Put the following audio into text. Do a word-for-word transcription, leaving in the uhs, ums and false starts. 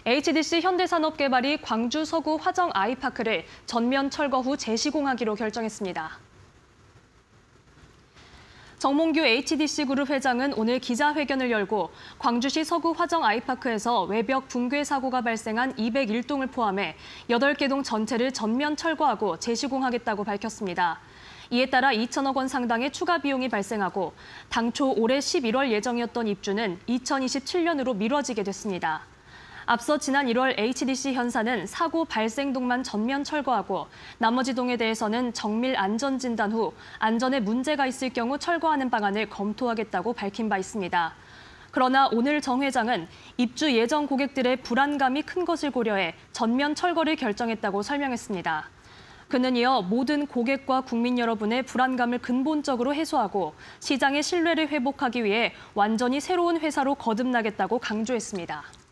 에이치디씨 현대산업개발이 광주 서구 화정 아이파크를 전면 철거 후 재시공하기로 결정했습니다. 정몽규 에이치디씨 그룹 회장은 오늘 기자회견을 열고 광주시 서구 화정 아이파크에서 외벽 붕괴 사고가 발생한 이백일 동을 포함해 여덟 개 동 전체를 전면 철거하고 재시공하겠다고 밝혔습니다. 이에 따라 이천억 원 상당의 추가 비용이 발생하고 당초 올해 십일월 예정이었던 입주는 이천이십칠 년으로 미뤄지게 됐습니다. 앞서 지난 일월 에이치디씨 현사는 사고 발생 동만 전면 철거하고 나머지 동에 대해서는 정밀 안전 진단 후 안전에 문제가 있을 경우 철거하는 방안을 검토하겠다고 밝힌 바 있습니다. 그러나 오늘 정 회장은 입주 예정 고객들의 불안감이 큰 것을 고려해 전면 철거를 결정했다고 설명했습니다. 그는 이어 모든 고객과 국민 여러분의 불안감을 근본적으로 해소하고 시장의 신뢰를 회복하기 위해 완전히 새로운 회사로 거듭나겠다고 강조했습니다.